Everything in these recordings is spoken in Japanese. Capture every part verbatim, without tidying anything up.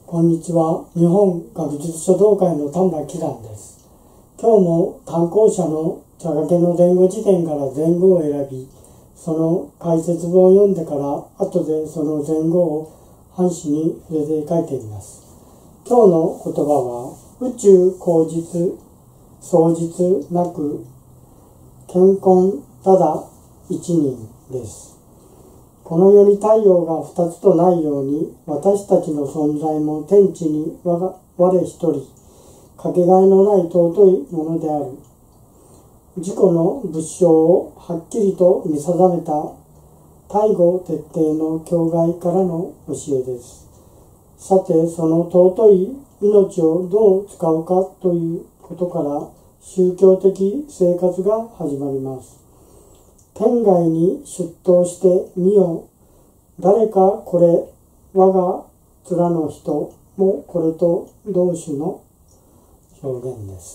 こんにちは。日本学術書道会の田村きらんです。今日も単行者の茶掛けの前後辞典から前後を選び、その解説文を読んでから後でその前後を半紙に触れて書いています。今日の言葉は、宇宙口実、双日なく、健康ただ一人です。この世に太陽が二つとないように、私たちの存在も天地に我我一人、かけがえのない尊いものである。自己の仏性をはっきりと見定めた大護徹底の境外からの教えです。さて、その尊い命をどう使うかということから、宗教的生活が始まります。天外に出頭してみよ。誰かこれ、我が面の人もこれと同種の表現です。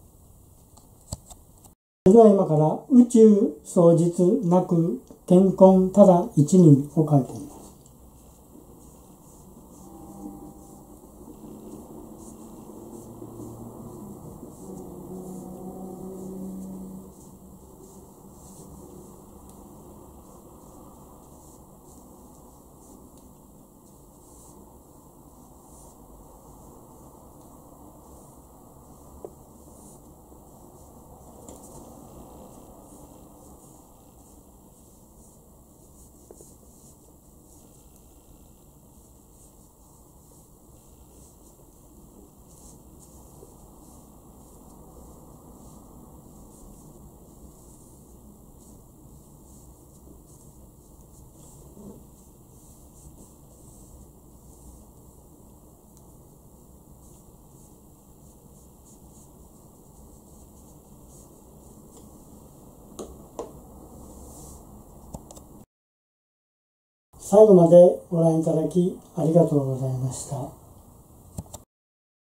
それでは今から宇宙双日なく健康ただ一人を書いています。最後までご覧いただきありがとうございました。